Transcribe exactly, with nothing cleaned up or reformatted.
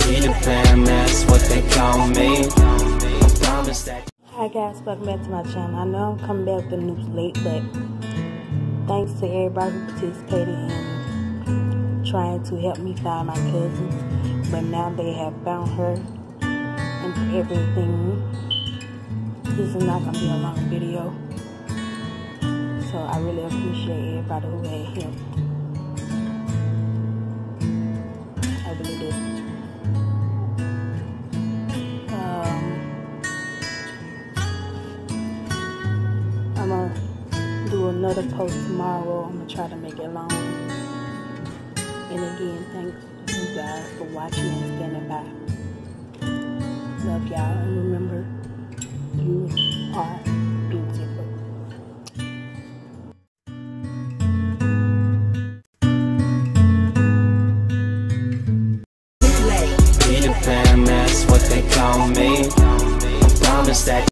Peter Pan, that's what they call me. Hi guys, welcome back to my channel. I know I'm coming back with the news late, but thanks to everybody who participated in trying to help me find my cousin. But now they have found her and everything. This is not going to be a long video. So I really appreciate everybody who had helped. I really do. I'm going to do another post tomorrow. I'm going to try to make it long. And again, thanks you guys for watching and standing by. Love y'all. And remember, you are beautiful. Peter Pan, that's what they call me. Promise that